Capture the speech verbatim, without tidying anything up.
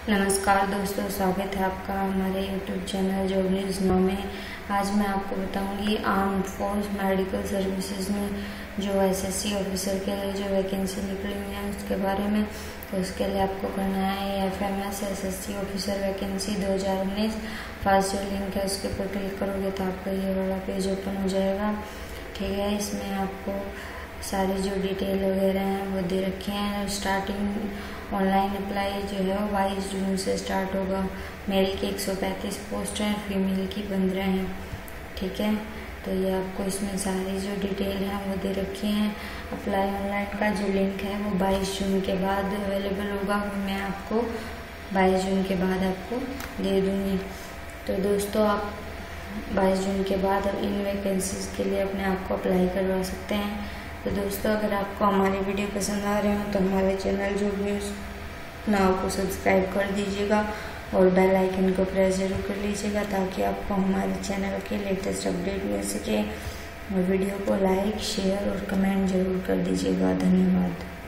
नमस्कार दोस्तों, स्वागत है आपका हमारे YouTube channel job news now में। आज मैं आपको बताऊंगी आर्म फोर्स मेडिकल सर्विसेज में जो एसएससी ऑफिसर के लिए जो वैकेंसी निकली हुई है उसके बारे में। तो उसके लिए आपको करना है एएफएमएस एसएससी ऑफिसर वैकेंसी दो हज़ार उन्नीस। फर्स्ट जो लिंक है उसके ऊपर क्लिक करोगे तो आपका ये वाला पेज ओपन हो जाएगा। ठीक है, इसमें आपको सारी जो डिटेल वगैरह हैं वो दे रखे हैं। स्टार्टिंग ऑनलाइन अप्लाई जो है वो बाईस जून से स्टार्ट होगा। मेल की एक सौ पैंतीस पोस्ट हैं, फीमेल की पंद्रह हैं। ठीक है, तो ये आपको इसमें सारी जो डिटेल हैं वो दे रखी हैं। अप्लाई ऑनलाइन का जो लिंक है वो बाईस जून के बाद अवेलेबल होगा, वो मैं आपको बाईस जून के बाद आपको दे दूँगी। तो दोस्तों, आप बाईस जून के बाद इन वैकेंसीज के लिए अपने आप को अप्लाई करवा सकते हैं। तो दोस्तों, अगर आपको हमारी वीडियो पसंद आ रहे हो तो हमारे चैनल जॉब न्यूज़ नाउ को सब्सक्राइब कर दीजिएगा और बेल आइकन को प्रेस जरूर कर लीजिएगा ताकि आपको हमारे चैनल के लेटेस्ट अपडेट मिल सके। और वीडियो को लाइक, शेयर और कमेंट जरूर कर दीजिएगा। धन्यवाद।